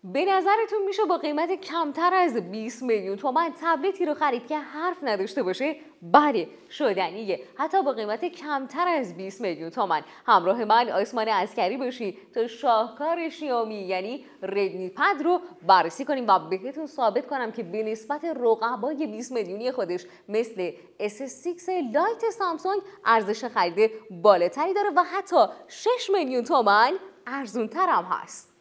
به نظرتون میشه با قیمت کمتر از 20 میلیون تومان تبلتی رو خرید که حرف نداشته باشه؟ بله، شدنیه. حتی با قیمت کمتر از 20 میلیون تومان همراه من آسمان عسکری باشید تا شاهکار شیائومی یعنی ردمی پد رو بررسی کنیم و بهتون ثابت کنم که به نسبت رقبای 20 میلیونی خودش مثل S6 لایت سامسونگ ارزش خرید بالاتری داره و حتی 6 میلیون تومان ارزونتر هم هست.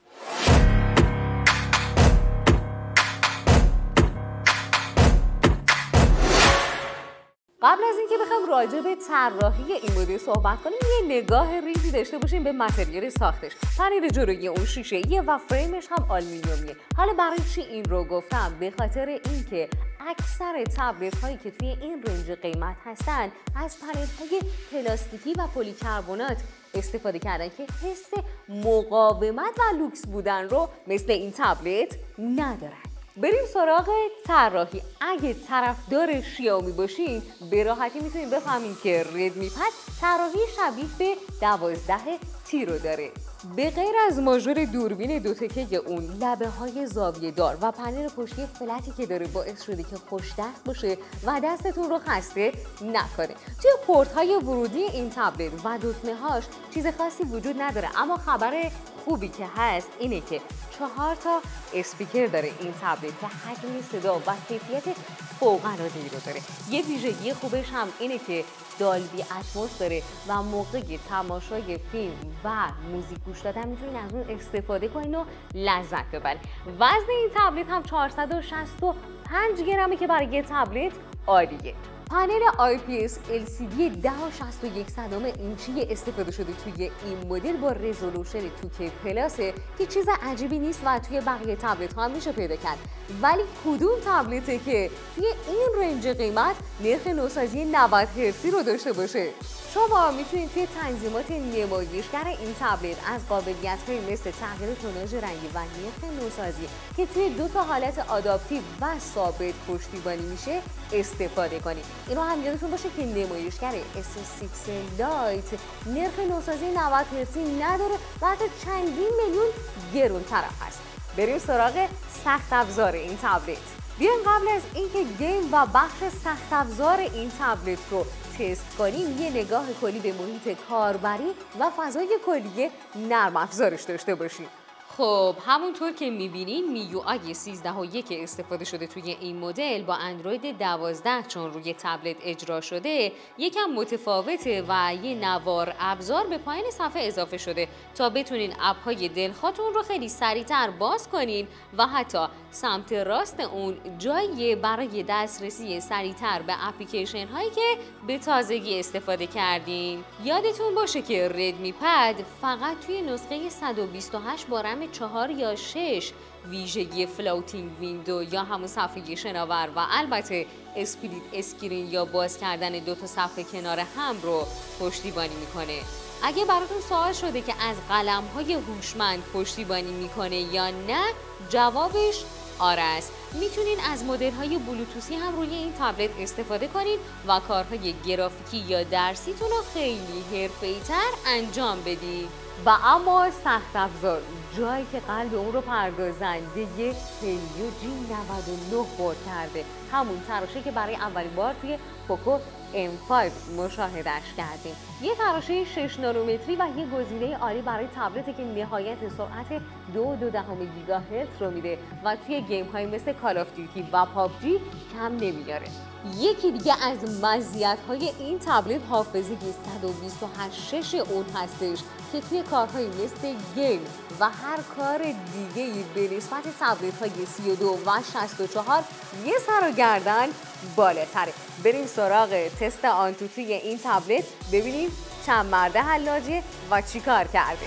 قبل از اینکه بخوام راجع به طراحی این مدل صحبت کنیم یه نگاه ریزی داشته باشیم به متریال ساختش. پنل جلویی اون شیشه‌ایه و فریمش هم آلومینیومیه. حالا برای چی این رو گفتم؟ به خاطر اینکه اکثر تبلت هایی که توی این رنج قیمت هستن از پنل های پلاستیکی و پلیکربنات استفاده کردن که حس مقاومت و لوکس بودن رو مثل این تبلت ندارن. بریم سراغ طراحی. اگه طرفدار شیائومی باشین به راحتی میتونید بفهمین که ردمی پد طراحی شبیه به 12 تی رو داره. به غیر از ماژور دوربین دو تکه اون، لبه های زاویه دار و پنل پشتی فلتی که داره باعث شده که خوش دست باشه و دستتون رو خسته نکنه. توی پورت های ورودی این تبلت و دکمه هاش چیز خاصی وجود نداره، اما خبر خوبی که هست اینه که 4 تا اسپیکر داره این تبلت که حجم صدا و کیفیت فوق‌العاده‌ای رو داره. یه ویژگی خوبش هم اینه که دالبی اتموس داره و موقع تماشای فیلم و موزیک گوش دادن میتونین از اون استفاده کنین و لذت ببرین. وزن این تبلت هم 465 گرمه که برای یه تبلت عالیه. پنل IPS LCD 10.61 اینچی استفاده شده توی این مدل با رزولوشن 2K پلاسه که چیز عجیبی نیست و توی بقیه تبلت ها هم میشه پیدا کرد. ولی کدوم تبلته که توی این رنج قیمت نرخ نوسازی 90 هرتزی رو داشته باشه؟ شما میتونید توی تنظیمات نمایشگر این تبلت از قابلیت‌های مثل تغییر توناژ رنگی و نرخ نوسازی که توی 2 تا حالت آداپتیو و ثابت پشتیبانی میشه استفاده کنید. اینو هم یادتون باشه که نمایشگر S6 لایت نرخ نوسازی 90 هرتزی نداره و حتی چندین میلیون گرونتر هست. بریم سراغ سخت افزار این تبلت. بیایم قبل از اینکه گیم و بخش سخت افزار این تبلت رو تست کنیم یه نگاه کلی به محیط کاربری و فضای کلی نرم افزارش داشته باشیم. خب همونطور که میبینین MIUI 13.1 استفاده شده توی این مدل با اندروید 12 چون روی تبلت اجرا شده یکم متفاوته و یه نوار ابزار به پایین صفحه اضافه شده تا بتونین اپ‌های دلخواهتون رو خیلی سریعتر باز کنین و حتی سمت راست اون جایی برای دسترسی سریعتر به اپلیکیشن هایی که به تازگی استفاده کردین. یادتون باشه که ردمی پد فقط توی نسخه 128 با رم 4 یا 6 ویژگی فلوتینگ ویندو یا همون صفحه شناور و البته اسپلیت اسکرین یا باز کردن 2 تا صفحه کنار هم رو پشتیبانی میکنه. اگه براتون سوال شده که از قلم‌های هوشمند پشتیبانی میکنه یا نه، جوابش آره است. میتونین از مدل‌های بلوتوثی هم روی این تبلت استفاده کنین و کارهای گرافیکی یا درسیتون رو خیلی حرفه‌ای‌تر انجام بدین. و اما سخت افزار، جایی که قلب اون رو پردازنده هلیو G99 بورد کرده، همون تراشه که برای اولین بار توی پوکو M5 مشاهدهش کردیم. یه تراشه 6 نانومتری و یه گزینه عالی برای تبلتی که نهایت سرعت 2.2 گیگاهرتز رو میده و توی گیم های مثل کال آف دیوتی و پابجی کم نمیاره. یکی دیگه از مزیت‌های این تبلت حافظه 128 اون هستش که توی کارهای مثل گیم و هر کار دیگه‌ای به نسبت تبلت‌های 32 و 64 یه سر و گردن بالاتره. بریم سراغ تست آنتوتوی این تبلت ببینیم چند مرده حلاجه و چی کار کرده.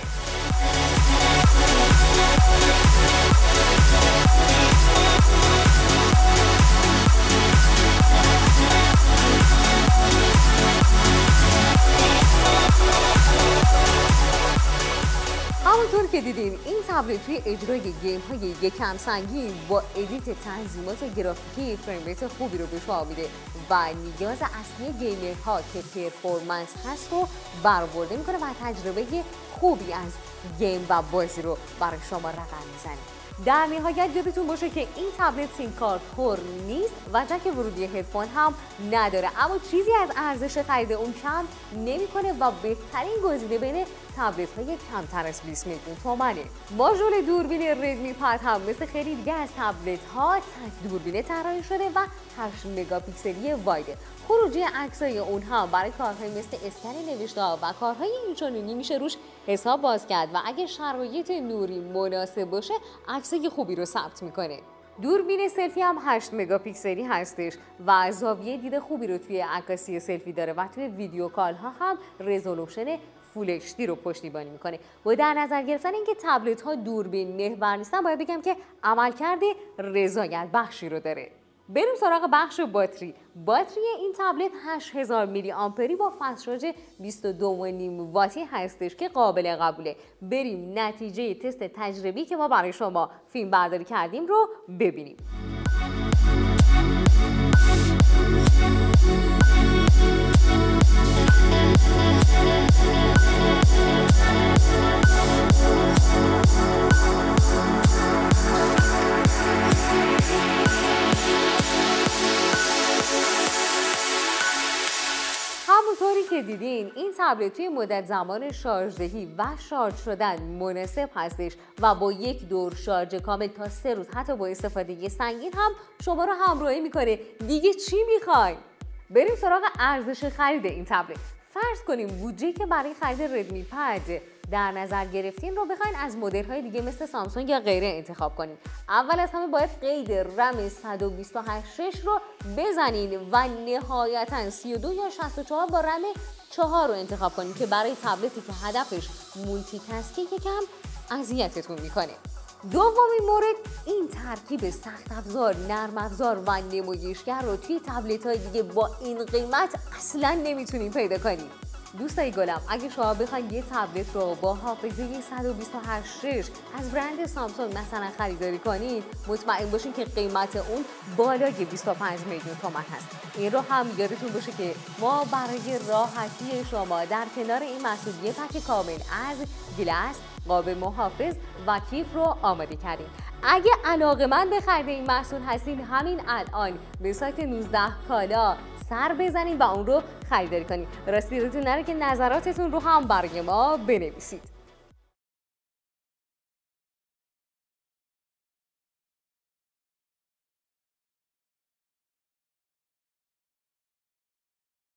همونطور که دیدیم این تبلت توی اجرای گیم های یکم سنگین با ادیت تنظیمات گرافیکی فریم ریت خوبی رو به شما میده و نیاز اصلی گیمرها که پرفورمنس هست رو برآورده میکنه و تجربه خوبی از گیم و بازی رو برای شما رقم میزنه. در نهایت یادتون باشه که این تبلت سیم کارت پر نیست و جک ورودی هدفون هم نداره، اما چیزی از ارزش خرید اون کم نمیکنه و بهترین گزینه بین تبلت های کمتر از 20 میلیون تومانه. ماژول دوربین ردمی پد هم مثل خیلی دیگه از تبلت ها تک دوربین طراحی شده و 8 مگاپیکسلی وایده. خروجی عکسای اون هم برای کارهای مثل اسکن نوشته ها و کارهای اینچنینی میشه روش حساب باز کرد و اگه شرایط نوری مناسب باشه عکسای خوبی رو ثبت میکنه. دوربین سلفی هم 8 مگاپیکسلی هستش و زاویه دید خوبی رو توی عکاسی سلفی داره و توی ویدیو کال ها هم رزولوشن فول اچ دی رو پشتیبانی میکنه. و در نظر گرفتن اینکه تبلت ها دوربین محور نیستن، باید بگم که عملکرد رضایت بخشی رو داره. بریم سراغ بخش باتری. باتری این تبلت 8000 میلی آمپری با فست شارژ 22.5 واتی هستش که قابل قبوله. بریم نتیجه تست تجربی که ما برای شما فیلم برداری کردیم رو ببینیم. همونطوری که دیدین این تبلت توی مدت زمان شارژدهی و شارژ شدن مناسب هستش و با یک دور شارژ کامل تا 3 روز حتی با استفاده سنگین هم شما رو همراهی میکنه. دیگه چی میخواین؟ بریم سراغ ارزش خرید این تبلت. فرض کنیم بودجه‌ای که برای خرید ردمی پد در نظر گرفتین رو بخواین از مدل‌های دیگه مثل سامسونگ یا غیره انتخاب کنین. اول از همه باید قید رم 128 رو بزنین و نهایتاً 32 یا 64 با رم 4 رو انتخاب کنین که برای تبلتی که هدفش مولتی تاسکینگ یکم اذیتتون میکنه. دومین مورد، این ترکیب سخت افزار، نرم افزار و نمایشگر رو توی تبلت‌های دیگه با این قیمت اصلاً نمیتونین پیدا کنین. دوستای گلم، اگه شما بخواید یه تبلت رو با حافظه 128 از برند سامسونگ مثلا خریداری کنید، مطمئن باشین که قیمت اون بالای 25 میلیون تومان هست. این رو هم یادتون باشه که ما برای راحتی شما در کنار این محصول یه پک کامل از گلاس، قاب محافظ و کیف رو آماده کردیم. اگه علاقه‌مند به خرید این محصول هستین، همین الان به سایت 19 کالا سر بزنید و اون رو خریداری کنید. راستی یادتون نره که نظراتتون رو هم برای ما بنویسید.